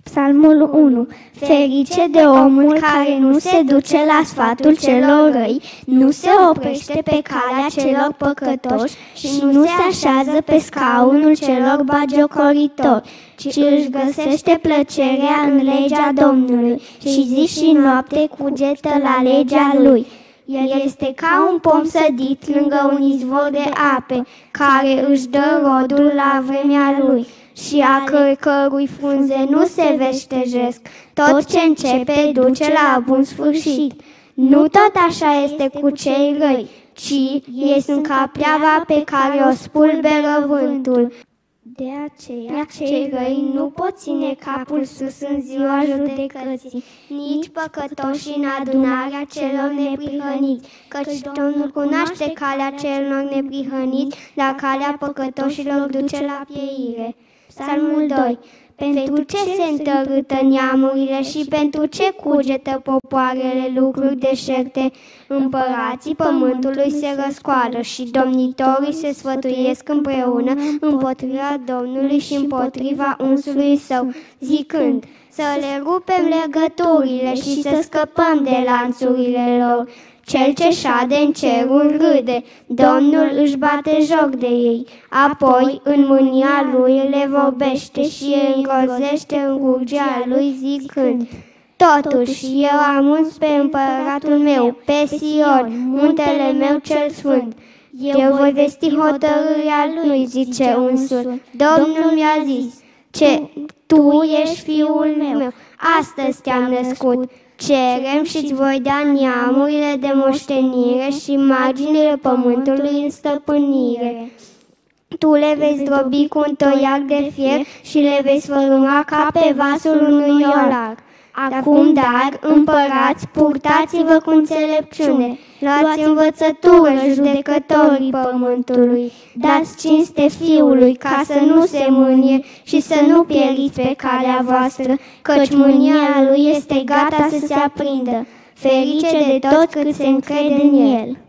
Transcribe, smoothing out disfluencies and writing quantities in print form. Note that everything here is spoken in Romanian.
Psalmul 1. Ferice de omul care nu se duce la sfatul celor răi, nu se oprește pe calea celor păcătoși și nu se așează pe scaunul celor bagiocoritori, ci își găsește plăcerea în legea Domnului și zi și noapte cugetă la legea Lui. El este ca un pom sădit lângă un izvor de ape, care își dă rodul la vremea lui și a cărui frunze nu se veștejesc. Tot ce începe duce la bun sfârșit. Nu tot așa este cu cei răi, ci ei sunt ca pleava pe care o spulberă vântul. De aceea, cei răi nu pot ține capul sus în ziua judecății, nici păcătoși în adunarea celor neprihăniți, căci Domnul cunoaște calea celor neprihăniți, dar calea păcătoșilor duce la pieire. Psalmul 2. Pentru ce se întărâtă neamurile și pentru ce cugetă popoarele lucruri deșerte? Împărații pământului se răscoală și domnitorii se sfătuiesc împreună împotriva Domnului și împotriva unsului său, zicând: să le rupem legăturile și să scăpăm de lanțurile lor. Cel ce șade în ceruri râde, Domnul își bate joc de ei. Apoi, în mânia lui le vorbește și îi îngrozește în urgia lui zicând: totuși, eu am uns pe împăratul meu, pe Sion, muntele meu cel sfânt. Eu voi vesti hotărârea lui, zice unsul. Domnul mi-a zis: tu ești fiul meu, astăzi te-am născut. Cerem și-ți voi da neamurile de moștenire și marginile pământului în stăpânire. Tu le vei zdrobi cu un toiac de fier și le vei sfărâma ca pe vasul unui olar. Acum, dar, împărați, purtați-vă cu înțelepciune, luați învățătură, judecătorii pământului, dați cinste fiului ca să nu se mânie și să nu pieriți pe calea voastră, căci mânia lui este gata să se aprindă. Ferice de toți cât se încred în el.